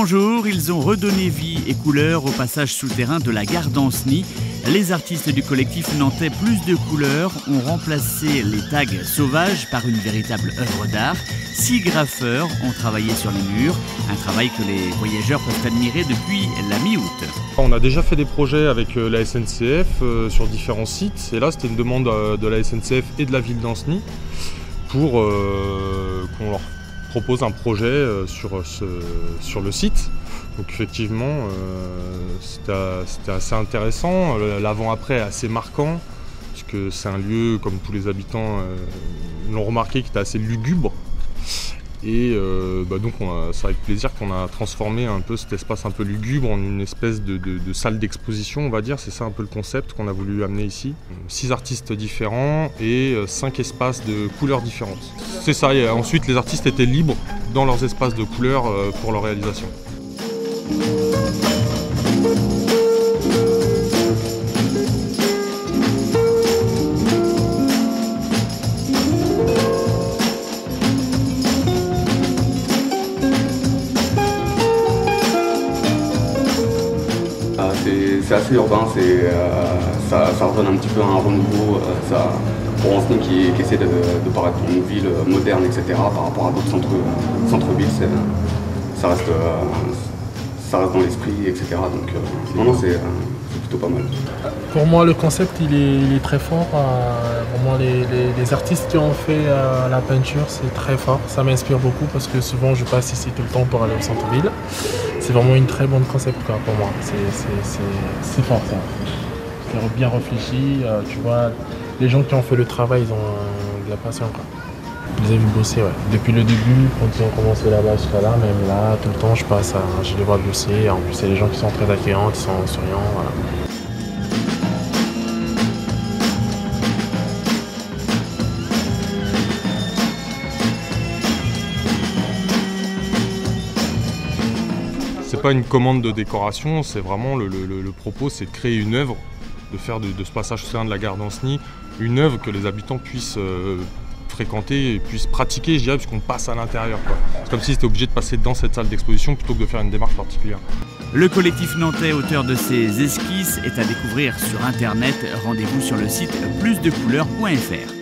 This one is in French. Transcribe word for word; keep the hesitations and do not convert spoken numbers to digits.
Bonjour, ils ont redonné vie et couleur au passage souterrain de la gare d'Ancenis. Les artistes du collectif nantais Plus de couleurs ont remplacé les tags sauvages par une véritable œuvre d'art. Six graffeurs ont travaillé sur les murs, un travail que les voyageurs peuvent admirer depuis la mi-août. On a déjà fait des projets avec la S N C F euh, sur différents sites, et là c'était une demande de la S N C F et de la ville d'Ancenis pour euh, qu'on leur propose un projet euh, sur, ce, sur le site. Donc effectivement, euh, c'était assez intéressant, l'avant-après est assez marquant, puisque c'est un lieu, comme tous les habitants euh, l'ont remarqué, qui était assez lugubre. Et euh, bah donc c'est avec plaisir qu'on a transformé un peu cet espace un peu lugubre en une espèce de, de, de salle d'exposition, on va dire. C'est ça un peu le concept qu'on a voulu amener ici. Six artistes différents et cinq espaces de couleurs différentes. C'est ça, et ensuite les artistes étaient libres dans leurs espaces de couleurs pour leur réalisation. C'est assez urbain, euh, ça, ça redonne un petit peu un renouveau euh, ça, pour Ancenis qui, qui essaie de, de paraître une ville moderne, et cetera. Par rapport à d'autres centres-villes, centres ça, reste, euh, ça reste dans l'esprit, et cetera. Donc euh, non, non, c'est euh, plutôt pas mal. Pour moi, le concept il est, il est très fort. Euh, pour moi, les, les, les artistes qui ont fait euh, la peinture, c'est très fort. Ça m'inspire beaucoup parce que souvent je passe ici tout le temps pour aller au centre-ville. C'est vraiment une très bonne concept quoi, pour moi. C'est fort ça. C'est bien réfléchi. Euh, tu vois, les gens qui ont fait le travail, ils ont de la passion quoi. Je les ai vus bosser, ouais. Depuis le début, quand ils ont commencé là-bas jusqu'à là, même là, tout le temps, je passe, à, je les vois bosser. En plus, c'est des gens qui sont très accueillants, qui sont souriants. Voilà. C'est pas une commande de décoration, c'est vraiment le, le, le propos, c'est de créer une œuvre, de faire de, de ce passage souterrain de la gare d'Ancenis une œuvre que les habitants puissent euh, fréquenter et puissent pratiquer, je dirais, puisqu'on passe à l'intérieur. C'est comme si c'était obligé de passer dans cette salle d'exposition plutôt que de faire une démarche particulière. Le collectif nantais, auteur de ces esquisses, est à découvrir sur internet. Rendez-vous sur le site plus de couleurs point F R.